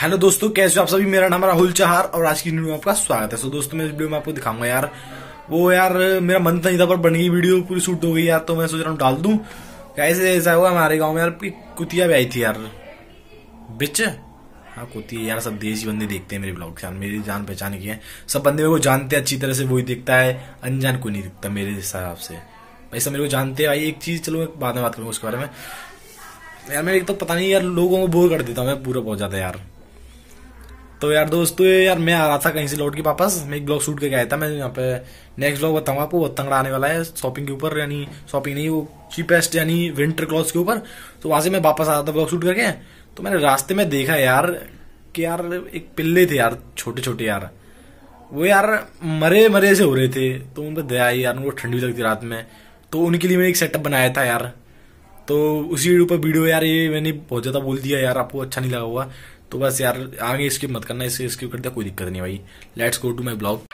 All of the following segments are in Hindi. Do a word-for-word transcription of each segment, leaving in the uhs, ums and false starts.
हेलो दोस्तों, कैसे हो आप सभी। मेरा नाम राहुल चहार और आज की वीडियो में आपका स्वागत है। सो दोस्तों, मैं इस वीडियो में आपको दिखाऊंगा यार वो यार मेरा मन नहीं था पर बन गई वीडियो, पूरी शूट हो गई यार। तो मैं सोच रहा हूँ डाल दूं। कैसे ऐसा हुआ हमारे गांव में यार, कुतिया भी आई थी यार बिच। हाँ कुतिया यार, सब देसी बंदे देखते हैं मेरे ब्लॉग से, मेरी जान पहचान की है। सब बंदे मेरे को जानते हैं अच्छी तरह से, वही दिखता है, अनजान कोई नहीं दिखता मेरे हिसाब से। भाई सब मेरे को जानते हैं भाई। एक चीज चलो बाद में बात करूंगा उसके बारे में यार। मैं एक तो पता नहीं यार, लोगों को बोर कर देता हूँ मैं पूरा पहुंच जाता है यार। तो यार दोस्तों यार, मैं आ रहा था कहीं से लौट के वापस, मैं एक ब्लॉग शूट करके आया था। मैं यहाँ पे नेक्स्ट ब्लॉग बताऊंगा आपको, बहुत तंगड़ा आने वाला है शॉपिंग के ऊपर, यानी शॉपिंग नहीं, वो चीपेस्ट यानी विंटर क्लॉथ्स के ऊपर। तो वहां से मैं वापस आ रहा था ब्लॉग शूट करके। तो मैंने रास्ते में देखा यार कि यार एक पिल्ले थे यार, छोटे छोटे यार, वो यार मरे मरे से हो रहे थे। तो उन पर दया आई यार, उनको ठंडी लगती रात में, तो उनके लिए मैं एक सेटअप बनाया था यार। तो उसी वीडियो पर वीडियो यार, ये मैंने बहुत ज्यादा बोल दिया यार, आपको अच्छा नहीं लगा हुआ तो बस यार आगे स्किप मत करना, इससे स्किप कर दिया कोई दिक्कत नहीं भाई। Let's go to my blog.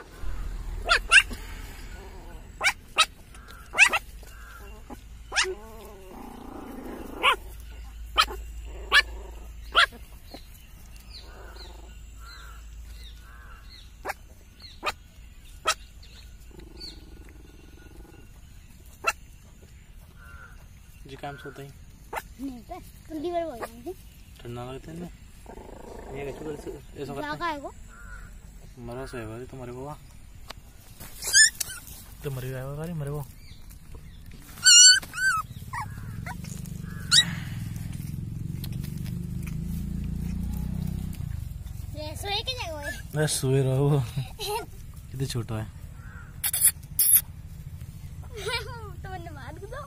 जी काम सोता ही नहीं पे ठंडी बार बोल रही थी, ठंडा लगता है ना ये कैसे ऐसे ऐसा करता है को मरो से है तुम्हारे को तो मर गया है मेरे को। ये सोए के जगह है, मैं सोए रहो कितने छोटा है तो मैंने मार दो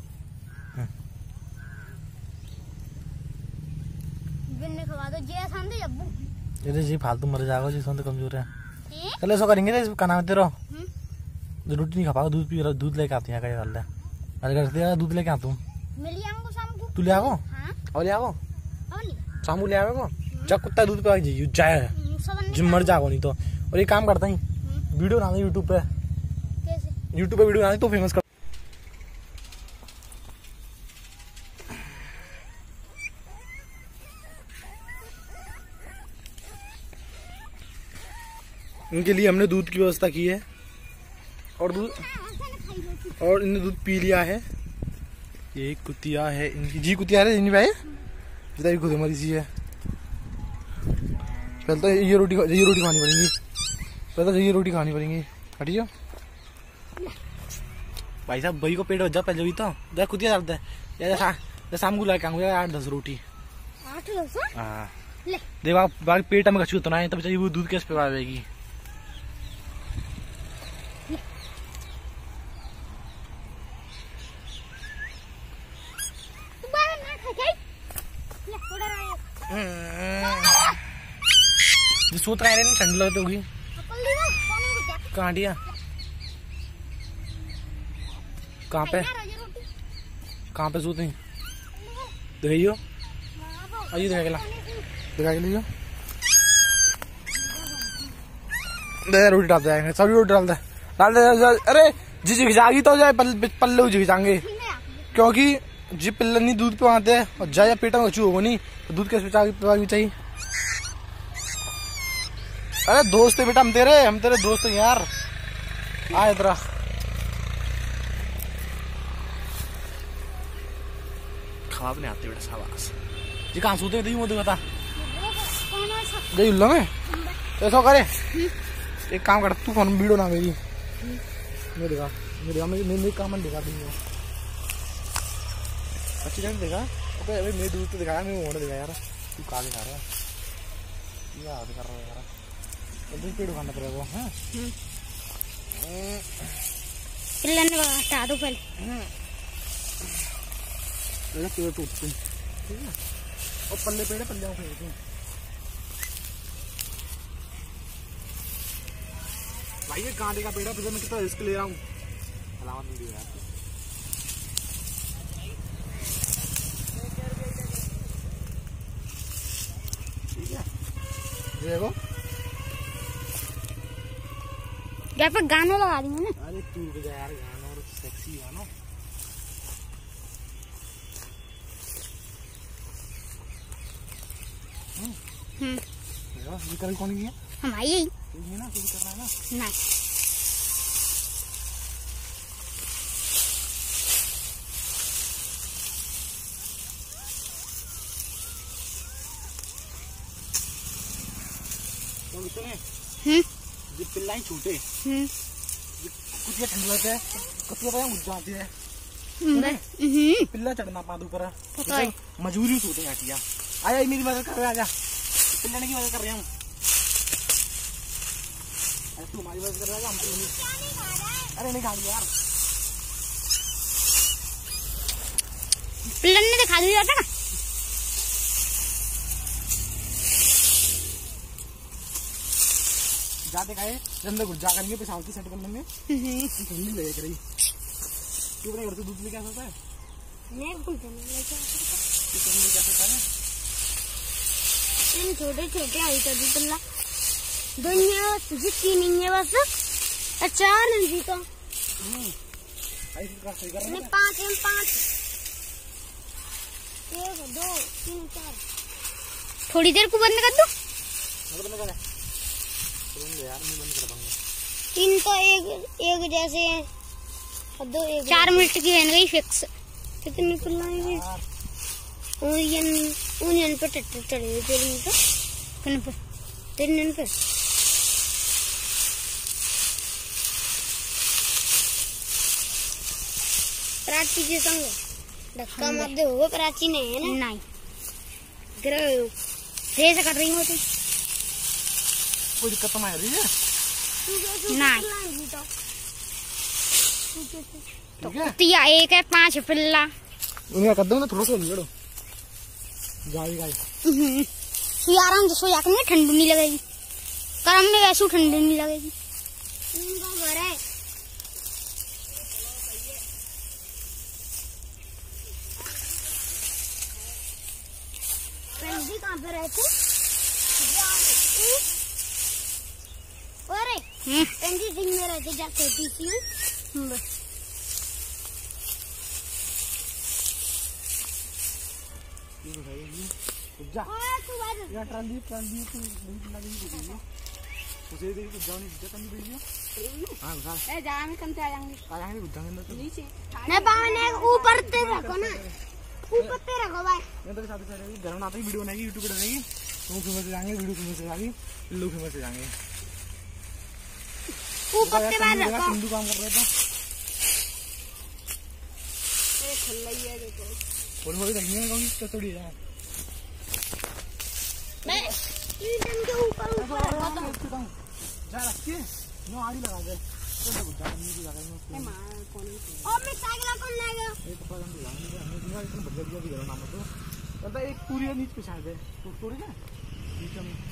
बिन्ने खवा दो जे सामने जब्बू ये जी फालतू मर जाएगा जी, तो कमजोर है। चलो ऐसा करेंगे ना, का नाम तेरा रोटी नहीं खा पाओ, दूध पी, दूध लेके आती है क्या कर ले अरे करते दूध लेके आ तुम मिल आऊंगा शाम को। तू ले आओ हां और ले आओ और नहीं शाम को ले आओ जब कुत्ता दूध पे जी जाए जिम मर जाओ नहीं तो। और ये काम करता ही वीडियो बना दे यूट्यूब पे, कैसे यूट्यूब पे वीडियो बना दे तो फेमस कर। इनके लिए हमने दूध की व्यवस्था की है और दूध और इन्हें दूध पी लिया है। ये कुतिया है इनकी, जी कुतिया है इनकी भाई जितना खुद हमारी सी है। पहले तो ये रोटी ये रोटी खानी पड़ेगी, पहले तो ये रोटी खानी पड़ेगी। हटियो भाई साहब, भाई को पेट बजा पहले भी तो जरा कुतिया डालता है यार, शाम को लाके आऊंगा आठ दस रोटी। आठ दस हाँ देखो बाकी पेट में कछू उतना है तब चाहिए वो दूध कैसे पे आएगी। सोच रहा है ठंड लगती होगी कहाँ दिया कहाँ पे कहाँ पे सोते हैं दिखाइयो आइए दिखा के ला दिखा के लीजिए रोटी डालते जाएंगे सभी रोटी डालते डाल दे। अरे जी जी खिंचागी तो जाए पल्ले जी खिंचाएंगे क्योंकि जी पिल्ले नहीं दूध पे आते हैं और जाए पेटा में कचू होगा नहीं तो दूध कैसे पिलानी चाहिए। अरे दोस्त है बेटा हम तेरे हम तेरे दोस्त हैं यार, आ इधर खराब नहीं आते बेटा शाबाश जी। कहाँ सोते थे मोदी बता गई उल्ला में तो ऐसा करे एक काम कर तू फोन वीडियो ना मेरी मैं देखा मेरे मेरे काम में दिखा दूंगा अच्छी जगह देखा ओके अभी मैं दूध तो दिखाया मैं मोड़ दिखा यार, तू कहाँ दिखा रहा है याद कर रहा है यार दूध पेड़ खाना पड़ेगा वो। हाँ पिल्लन ने हटा दो पहले पेड़ टूटते ठीक है और पल्ले पेड़ पल्ले फेंकते हैं भाई। ये गांडे का पेड़ है, मैं कितना रिस्क ले रहा हूँ। अलावा वीडियो यार ठीक है देखो यहाँ पे गाना लगा दी ना। अरे तू बजा यार गाना और सेक्सी गाना। हम्म ये कल कौन की है? हमारी यही ये ना चोरी करना है ना। नहीं तो इतने हम्म ये पिल्ला ही छूटे हम्म कुछ ये ठंड लगता है कुछ ये उठ जाती है हम्म पिल्ला चढ़ना पादू पर पता है। मजबूरी छूटे यहाँ किया। आया मेरी मदद कर रहे आजा पिल्ला की मदद कर रहे हम। तू हमारी मदद कर रहा है हम तो नहीं। अरे नहीं खा लिया यार पिल्लन ने दिखा दिया था ना। जाते खाए अंदर घुस जा करेंगे पेशाब की सेट करने में ठंडी लगे करी। तू अपने घर से दूध लेके आ सकता है? नहीं भूल लेके आ सकता तू कहीं लेके आ सकता है? इन छोटे छोटे आई तो पिल्ला दुनिया जितनी नहीं है बस चार नहीं तो नहीं पाँच है पाँच एक दो तीन चार। थोड़ी देर को बंद कर दो यार मैं बंद कर दूंगा। तीन तो एक एक जैसे हैं और दो एक चार मिनट की बन गई फिक्स। कितनी पिल्लाएंगे ओनियन ओनियन पे टट्टे चढ़े तेरे में तो कन पे तेरे पे प्राची के संग धक्का मत दो। प्राची नहीं है ना नहीं गिरो रेस कर रही हो तुम कोई दिक्कत तो नहीं आ रही है नहीं तो कुतिया एक है पांच पिल्ला उन्हें कर दो ना थोड़ा सा लड़ो जाई गाई तू आराम से सो जा कर ठंडी नहीं लगेगी गरम में वैसे ठंडी नहीं लगेगी। घर है कहाँ पे रहते अरे पेंजी सिंह में रहते जाते पीसी जा यार ट्राली ट्राली तू नहीं लगी उसे दे कुछ जाने दे कम दीजिए। हां हां ए जा में कम से आ जाएंगे आ जाएंगे कुछ जाने तो नीचे नहीं पावने ऊपर ते रखो ना ऊपर ते रखो भाई। मैं तो साथ साथ घर में आते ही वीडियो बनाएगी यूट्यूब पे डालेगी तो फेमस हो जाएंगे वीडियो फेमस हो जाएगी लोग फेमस हो जाएंगे। ऊपर ते बाहर रखो सिंधु काम कर रहे थे ए खल्लाई है देखो और होई रखनी है कौन सी तोड़ी है मैं ईंधन के ऊपर ऊपर रखो तो जा रखिए नो आड़ी लगा दे तो कुछ जाने नहीं लगा मैं मां कौन और मैं साइकिल कौन लाएगा ये तो पता नहीं लगा हमने दिमाग इतना बदल दिया भी नाम तो कहता एक पूरी नीचे पे शायद है तो तोड़ी ना नीचे में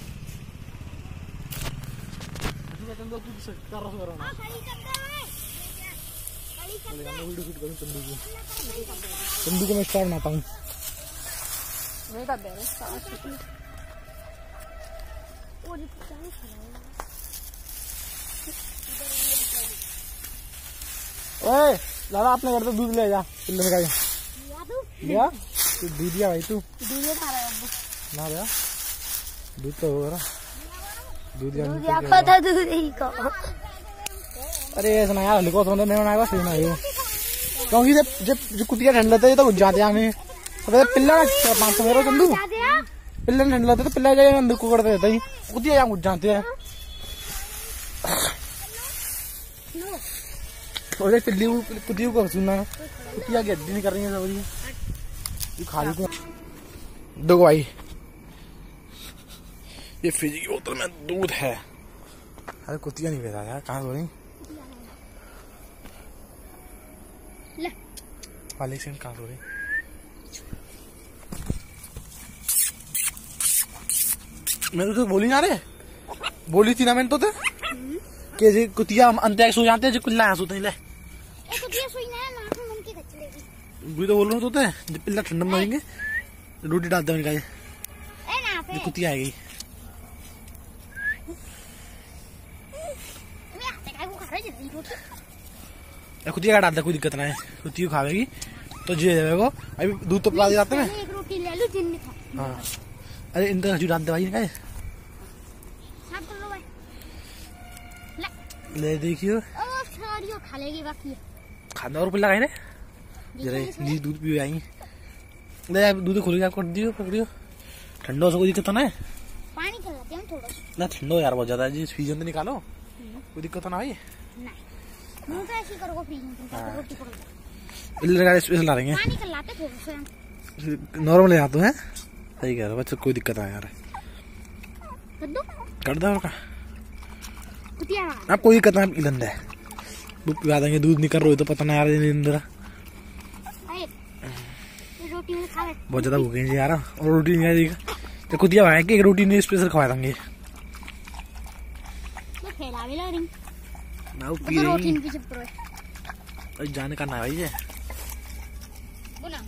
तू कहता है तू कर रहा है ना खाली कर दे खाली कर दे मैं वीडियो शूट करूं तंदू को तंदू को मैं स्टार बनाता हूं नहीं कर दे स्टार और क्या नहीं खा ओए लाला अपने घर से दूध ले जा पिल्ले में का लिया तू दूध लिया भाई तू दूध खा रहा है अब ना भैया दूध तो होगा ना दूध दूध या पता दूध ही को अरे ऐसा ना यार हल्को तो नहीं बनाएगा सही ना ये क्योंकि जब जब जो कुतिया ठंड लेते तो घुस जाते हमें तो पिल्ला पाँच सौ मेरा चंदू पिल्ला ठंड लेते तो पिल्ला जाए अंदर को करते रहता ही कुतिया यहाँ घुस जाते हैं और एक पिल्ली कुतियों को सुनना कुतिया की हड्डी नहीं कर रही है सब खा रही देखो भाई ये फ्रिज की बोतल में दूध है। अरे कुतिया नहीं बेचा यार कहाँ सो रही वाले से कहाँ सो रही मैं तो बोली ना रे बोली थी ना मैंने तो ते कि जी कुतिया अंत सो जाते हैं जो कुल्ला सोते ले कुतिया सोई ना नाक में मन की खच लेगी वही तो बोल रहा हूँ तो जब पिल्ला ठंडा में रहेंगे रोटी डालते हैं ए ना पे कुतिया आएगी मैं आते का को खा रही थी रोटी कुतिया का डालता कोई दिक्कत ना है कुतिया खावेगी तो जी जाएगा अभी दूध तो पिला जाते हैं एक रोटी ले लो दिन में खा हाँ अरे इनका हजू डालते भाई साफ कर लो भाई। ले देखियो खा लेगी बाकी खाना और पिला रे जरा ली दूध पी आई ले यार दूध खोल के आप कर दियो पकड़ियो ठंडा से कोई दिक्कत ना है पानी कर लेते हैं थोड़ा ना ठंडा यार बहुत ज्यादा जी फ्रीजर में निकालो कोई दिक्कत ना भाई नहीं मुंह पे ऐसे करो फ्रीज में रोटी पकड़ इधर का स्पेशल ला रहे हैं पानी कर लाते थोड़ा सा नॉर्मल यहाँ तो है सही कह रहे हो बच्चे कोई दिक्कत ना यार कर दो कर दो का कुटिया आप कोई दिक्कत ना इधर है दूध पिला देंगे दूध निकल रही तो पता ना यार इंदिरा रोटी में खा ले बहुत ज्यादा भूखे हैं यार और रोटी नहीं आएगी तो कुतिया भाई कि एक रोटी नहीं स्पेशल खवा देंगे मैं फैला भी लग रही ना तो पी रोटी नहीं पीछे पड़ो भाई जाने का ना भाई ये बुना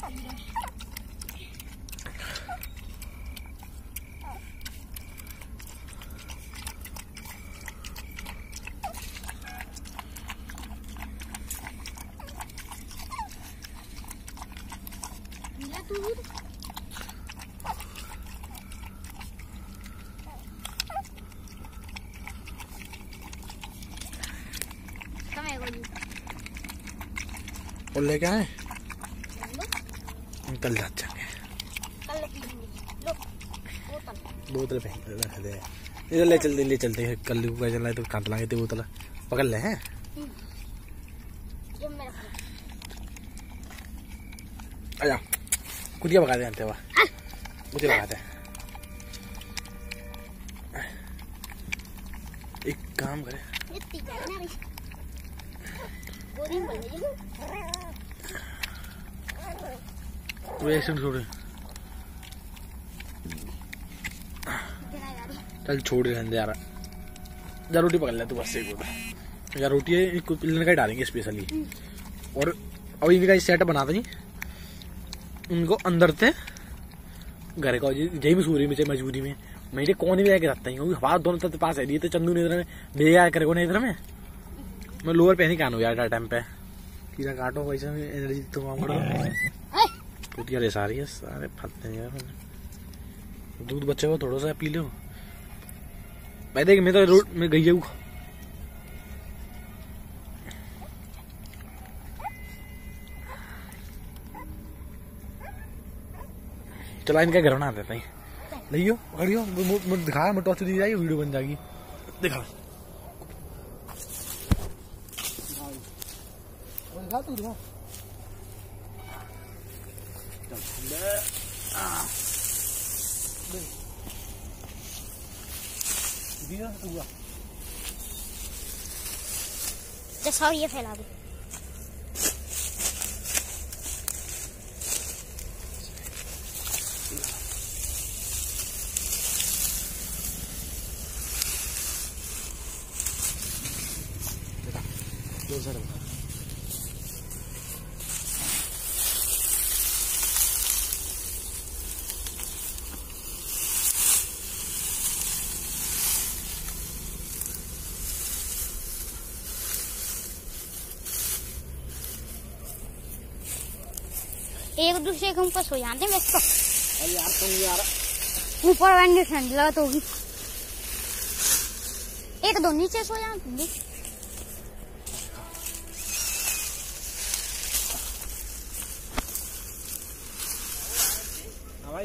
और लेके आए कल रात जाएंगे बोतल फेंक दे इधर ले चलते ले चलते हैं कल को चलना है तो काट लाएंगे तो बोतल पकड़ ले हैं आजा कुतिया भगा दे अंते वाह कुतिया भगा दे एक काम करे रिएक्शन छोड़े चल छोड़ रहे यार जा रोटी पकड़ ले तू बस एक यार रोटी है पिल्लर का डालेंगे स्पेशली और अब इनका सेट बनाते नहीं उनको अंदर थे घर का जही भी सूर्य में चाहे मजबूरी में मेरे कौन भी जाके रखता हूँ हवा दोनों तरफ पास है तो चंदू ने इधर में भेजा करे को नहीं इधर में मैं लोअर पहनी कानू यार टाइम पे कीड़ा काटो वैसे एनर्जी तो मांगो कुतिया रे सारी है सारे फटते हैं यार दूध बच्चे को थोड़ा सा पी लो भाई देख मैं तो रोड में गई हूँ चला इनका घर बना देता है लियो घड़ियो मुझे दिखा मैं टॉर्च दी जाएगी वीडियो बन जाएगी दिखा दिखा तू दिखा जैसा ये फैला दो एक दूसरे के ऊपर सो जाते हैं वैसे अरे यार तुम यार ऊपर वैंडी ठंड लगा तो होगी एक दो नीचे सो जाते हैं भाई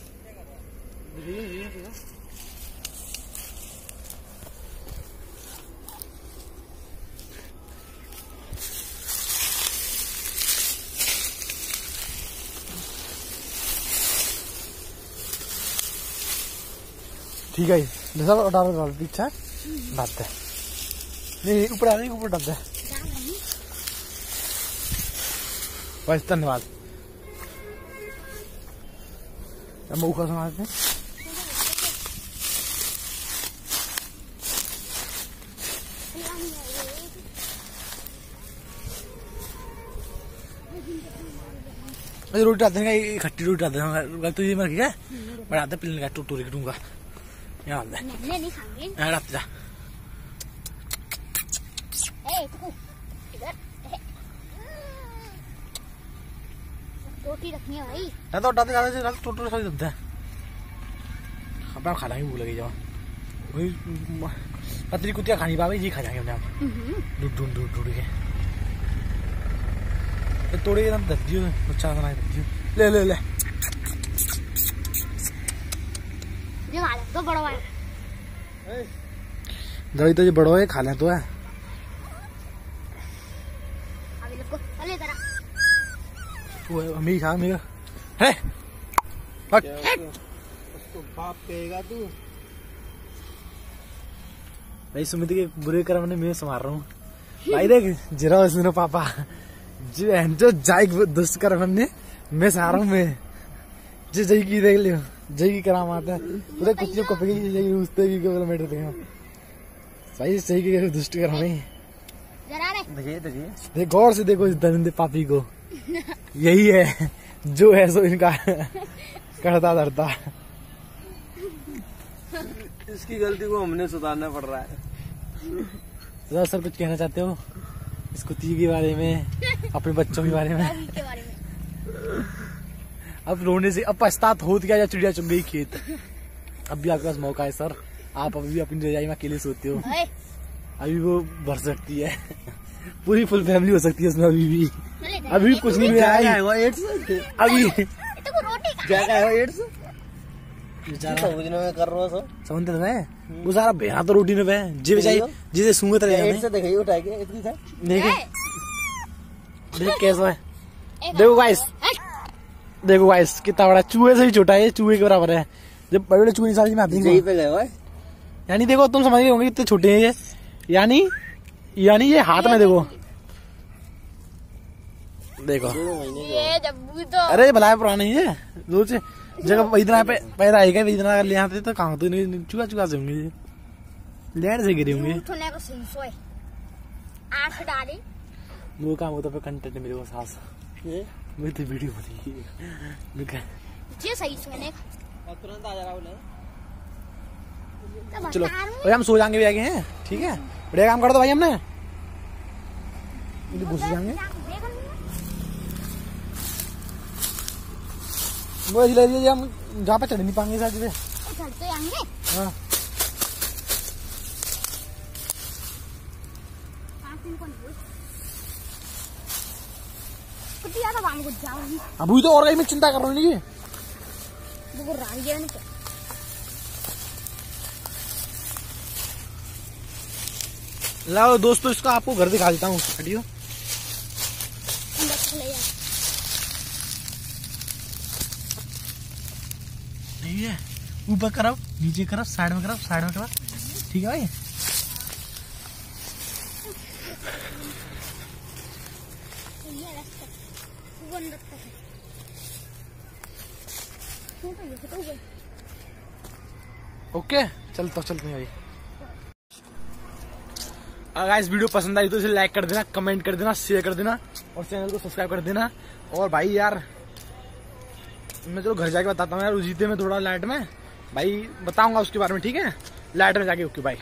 ठीक है जैसा डाल डाल पीछे डालते नहीं ऊपर आ नहीं ऊपर डालते बस धन्यवाद मऊखा समाजते रोटी डालते हैं खट्टी रोटी डालते हैं तो ये मैं ठीक है बढ़ाते पिलने का टूट टूट दूंगा यहाँ नहीं खाएंगे डालते जा रोटी रखनी है भाई तो डालते डालते टूट टूट सारी डालते हैं अब खा लेंगे भूल लगी जाओ वही पतली कुतिया खानी पावे जी खा जाएंगे हम ढूंढ ढूंढ ढूंढ ढूंढ के तोड़े एकदम दस दियो बच्चा बना दस दियो ले ले ले ये खा ले तो बड़ा है दवाई तो ये बड़ा है खा ले तो है अभी लोग को ले जरा वो अम्मी खा मेरा है हट उसको बाप कहेगा तू भाई सुमित के बुरे कर्म ने मैं संभाल रहा हूँ भाई देख जरा सुनो पापा जो जो जाई दुष्ट कर्म ने मैं सहारा रहा हूँ मैं जो जय की देख लियो जय की कराम आता है उधर कुछ लोग कपड़े की जय उसते भी किलोमीटर देंगे भाई सही की दुष्ट कर्म नहीं जरा रे देखिए देखिए देख गौर से देखो इस दरिंदे पापी को यही है जो है सो इनका करता धरता इसकी गलती को हमने सुधारना पड़ रहा है। तो सर कुछ कहना चाहते हो इस कुत्ती के बारे में अपने बच्चों के बारे में के बारे में अब रोने से अब पछतात हो गया या चिड़िया चुग गई खेत अब भी आपके पास मौका है सर आप अभी भी अपनी रजाई में अकेले सोते हो अभी वो भर सकती है पूरी फुल फैमिली हो सकती है उसमें अभी भी अभी भी कुछ नहीं हुआ है अभी क्या क्या है एड्स में कर रहा सर समझते मैं वो सारा बेहा तो रोटी में बह जी बेचाई जिसे सूंघत रहे एड्स देखिए उठा के इतनी था देखे देख कैसा है देखो गाइस देखो गाइस कितना बड़ा चूहे से भी छोटा है चूहे के बराबर है जब बड़े बड़े चूहे साल में आते हैं पे गए यानी देखो तुम समझ गए होंगे कितने छोटे हैं ये यानी यानी ये हाथ में देखो देखो ये जब तो अरे भला पुराना ही है रोज जगह इतना पे पैदा आएगा इतना ले आते तो कहाँ तो नहीं चुका चुका से होंगे लैंड से गिरे होंगे उठने को सही सोए आंख डाली वो काम होता है कंटेंट मेरे को सास मेरी तो वीडियो बनी ये सही सोने और तुरंत आ जा रहा है चलो भाई हम सो जाएंगे भी आगे हैं ठीक है बढ़िया काम कर दो भाई हमने घुस जाएंगे वो ले लीजिए हम जहाँ पे चढ़ नहीं पाएंगे साथ में चढ़ते आएंगे हाँ अभी तो और कहीं में चिंता कर रहा हूँ नहीं वो रान गया नहीं लाओ दोस्तों इसका आपको घर दिखा देता हूँ हटियो नहीं है ऊपर करब नीचे करब साइड में करब साइड में करब ठीक है भाई ओके चलता चलते हैं भाई अगर इस वीडियो पसंद आई तो इसे लाइक कर देना कमेंट कर देना शेयर कर देना और चैनल को सब्सक्राइब कर देना और भाई यार मैं चलो घर जाके बताता हूँ यार उजीते में थोड़ा लाइट में भाई बताऊंगा उसके बारे में ठीक है लाइट में जाके ओके भाई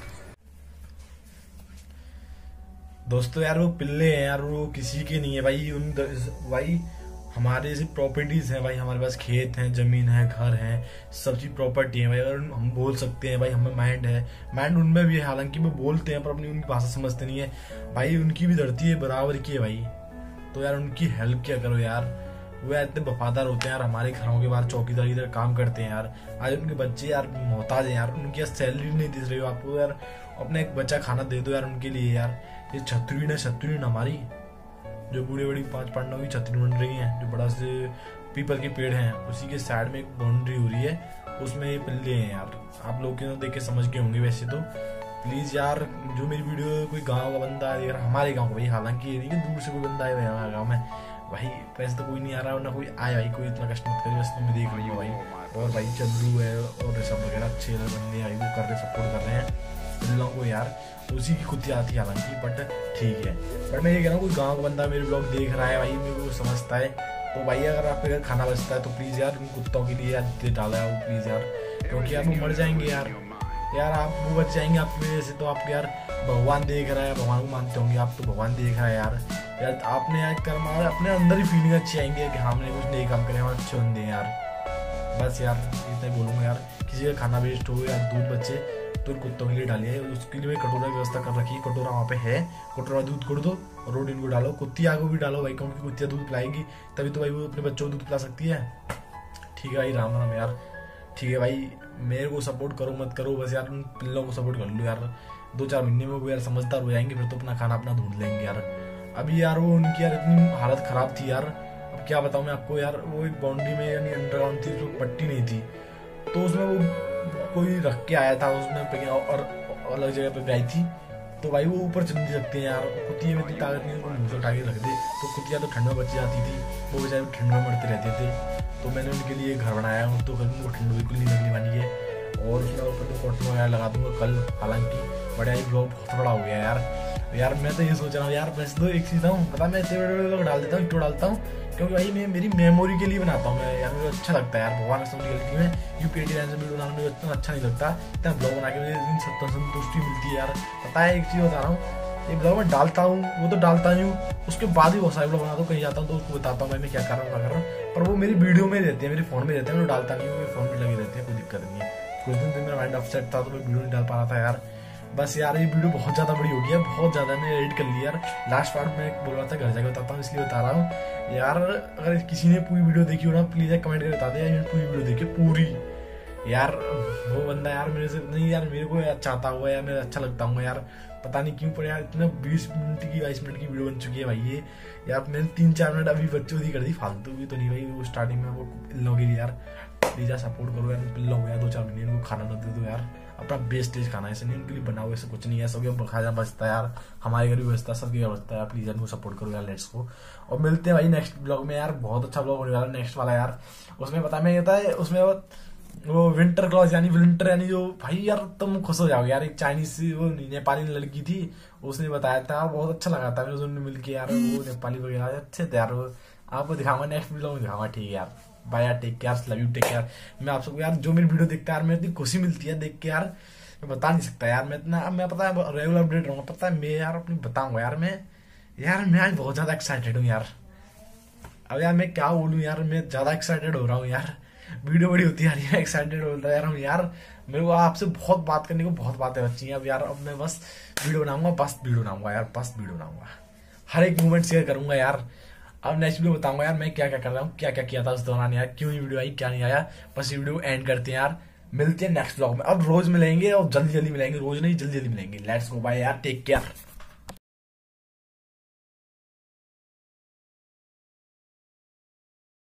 दोस्तों यार वो पिल्ले हैं यार वो किसी के नहीं है भाई उन भाई हमारे जैसे प्रॉपर्टीज हैं भाई हमारे पास खेत हैं जमीन है घर है सब चीज प्रॉपर्टी है भाई अगर हम बोल सकते हैं भाई हमें माइंड है माइंड उनमें भी है हालांकि वो बोलते हैं पर अपनी उनकी भाषा समझते नहीं है भाई उनकी भी धरती है बराबर की है भाई तो यार उनकी हेल्प क्या करो यार वो यार इतने वफादार होते हैं यार हमारे घरों के बाहर चौकीदार इधर काम करते हैं यार आज उनके बच्चे यार मोहताज हैं यार उनकी यार सैलरी नहीं दे रही हो आपको यार अपना एक बच्चा खाना दे दो यार उनके लिए यार ये छतरी ने छतरी हमारी जो बूढ़े बड़ी पांच पांडवों की छतरी बन रही है जो बड़ा से पीपल के पेड़ हैं उसी के साइड में एक बाउंड्री हो रही है उसमें ये पिल्ले हैं यार आप लोग तो देख के समझ के होंगे वैसे तो प्लीज यार जो मेरी वीडियो कोई गांव का बंदा है यार हमारे गांव का भाई हालांकि ये नहीं कि दूर से कोई बंदा आया हमारे गाँव में भाई वैसे तो कोई नहीं आ रहा ना कोई आया भाई कोई इतना कष्ट मत करिए बस तुम्हें देख रही हो भाई और भाई चंदू है और सब वगैरह अच्छे बंदे भाई वो कर रहे सपोर्ट कर रहे हैं पिल्लों को यार उसी की खुद आती है हालांकि बट ठीक है बट मैं ये कह रहा हूँ कोई गाँव का बंदा मेरे ब्लॉग देख रहा है भाई मेरे को समझता है तो भाई अगर आपके घर खाना बचता है तो प्लीज यार उन कुत्तों के लिए यार डाला है वो प्लीज यार क्योंकि यार वो मर जाएंगे यार यार आप वो बच जाएंगे आपकी वजह से तो आपके यार भगवान देख रहा है भगवान को मानते होंगे आप तो भगवान देख रहा है यार यार आपने यार कर्म अपने अंदर ही फीलिंग अच्छी आएंगे कि हमने कुछ नए काम करे हम अच्छे होंगे यार बस यार इतना ही बोलूँगा यार किसी का खाना वेस्ट हो या दूध बचे तो इन कुत्तों के लिए डाली है। उसके लिए कटोरा की व्यवस्था कर रखी है, कटोरा वहाँ पे है, कटोरा दूध कर दो और रोड इनको डालो। कुत्तिया को भी डालो भाई, क्योंकि कुत्तिया दूध पिलाएगी तभी तो भाई वो अपने बच्चों को दूध पिला सकती है। ठीक है भाई, राम राम यार। ठीक है भाई, मेरे को सपोर्ट करो मत करो, बस यार उन पिल्लों को सपोर्ट कर लो यार। दो चार महीने में वो यार समझदार हो जाएंगे, फिर तो अपना खाना अपना ढूंढ लेंगे यार। अभी यार वो उनकी यार इतनी हालत खराब थी यार, अब क्या बताऊं मैं आपको यार। वो एक बाउंड्री में यानी अंडरग्राउंड थी, उसमें पट्टी नहीं थी, तो उसमें वो कोई रख के आया था उसमें और अलग जगह पे आई थी, तो भाई वो ऊपर चल नहीं सकते हैं यार। कुत्तिया में इतनी ताकत नहीं, उनको मुँह से उठा के रख दे, तो कुत्तिया तो ठंड में बच जाती थी, वो बेचारे ठंड में मरते रहते थे। तो मैंने उनके लिए घर बनाया हूँ, तो उनको ठंड बिल्कुल नहीं लगने वाली है। और उसमें ऊपर तो कॉटन वगैरह लगा दूंगा कल। हालांकि बड़ा ही ब्लॉग बहुत बड़ा हो गया यार। यार मैं तो ये सोच रहा हूँ यार, वैसे तो एक चीज़ हूँ पता, मैं इतने बड़े बड़े डाल देता हूँ, क्यों डालता हूँ, क्योंकि भाई मैं मेरी मेमोरी के लिए बनाता हूँ मैं यार। मुझे अच्छा लगता है यार, भगवान की रियलिटी में यू पी एटी नाइन से वीडियो बनाना मुझे इतना अच्छा नहीं लगता। इतना ब्लॉग बना के मुझे सत्तर संतुष्टि मिलती है यार। पता है एक चीज़ बता रहा हूँ, ये ब्लॉग मैं डालता हूँ, वो तो डालता नहीं हूँ, उसके बाद भी बहुत सारे ब्लॉग बनाता हूँ। कहीं जाता हूँ तो उसको बताता हूँ मैं क्या कर रहा हूँ क्या कर रहा हूँ, पर वो मेरी वीडियो में रहते हैं, मेरे फोन में रहते हैं, मैं डालता नहीं हूँ, मेरे फोन में लगे रहते हैं, कोई दिक्कत नहीं है। कुछ दिन तो मेरा माइंड अपसेट था तो मैं वीडियो नहीं डाल पा रहा था यार। बस यार ये वीडियो बहुत ज़्यादा बड़ी हो गई है, बहुत ज़्यादा मैंने एडिट कर लिया यार। लास्ट पार्ट में बोल रहा था घर जाकर बताता हूँ, इसलिए बता रहा हूँ यार। अगर किसी ने पूरी वीडियो देखी हो ना, प्लीज़ यार कमेंट करके बता दे यार पूरी वीडियो देखी पूरी यार। वो बंदा यार मेरे से नहीं यार, मेरे को यार चाहता हुआ यार, मेरा अच्छा लगता हूँ यार, पता नहीं क्यों। पर यार इतना बीस मिनट की बाईस मिनट की वीडियो बन चुकी है भाई ये यार। मैंने तीन चार मिनट अभी बच्चों की कर दी, फालतू भी तो नहीं भाई। वो स्टार्टिंग में वो पिल्लों के लिए यार प्लीज यार सपोर्ट करो यार। पिल्लों हो यार, दो चार महीने इनको खाना न दे दो यार, अपना बेस्टेज खाना, ऐसे नहीं उनके लिए बनाओ, ऐसे कुछ नहीं है। सब खाना बचता है यार, हमारे घर भी बचता है, सबके घर बचता है यार। प्लीज इनको सपोर्ट करो यार, लेट्स को। और मिलते हैं भाई नेक्स्ट ब्लॉग में यार, बहुत अच्छा ब्लॉग होने वाला नेक्स्ट वाला यार। उसमें पता मैं कहता है उसमें वो विंटर क्लॉज यानी विंटर यानी जो भाई यार तुम खुश हो जाओगे यार। एक चाइनीज सी वो नेपाली लड़की थी, उसने बताया था, बहुत अच्छा लगा था मुझे उनने मिलके यार। वो नेपाली वगैरह अच्छे थे यार। वो आपको दिखाऊंगा नेक्स्ट वीडियो में दिखाऊंगा, ठीक है यार। बाय यार, take care, love you, take care. मैं आप सबको यार जो मेरी वीडियो देखता है यार, मेरे इतनी खुशी मिलती है देख के यार, मैं बता नहीं सकता यार। मैं इतना मैं पता है रेगुलर अपडेट रहूंगा, पता है मैं यार अपनी बताऊंगा यार। मैं यार मैं आज बहुत ज्यादा एक्साइटेड हूँ यार। अब यार मैं क्या बोलूँ यार, मैं ज्यादा एक्साइटेड हो रहा हूँ यार। वीडियो बड़ी होती है यार, मैं एक्साइटेड होता यार हूँ यार। मेरे को आपसे बहुत बात करने को बहुत बातें बची हैं अब यार। अब मैं बस वीडियो बनाऊंगा, बस वीडियो बनाऊंगा यार, बस वीडियो बनाऊंगा, हर एक मूवमेंट शेयर करूंगा यार। अब नेक्स्ट वीडियो बताऊंगा यार मैं क्या क्या कर रहा हूँ, क्या क्या किया था उस दौरान यार, क्यों ये वीडियो आई क्या नहीं आया। बस ये वीडियो एंड करते हैं यार, मिलते हैं नेक्स्ट ब्लॉग में। अब रोज मिलेंगे और जल्दी जल्दी मिलेंगे, रोज नहीं जल्दी जल्दी मिलेंगे। लेट्स गो, बाय यार, टेक केयर।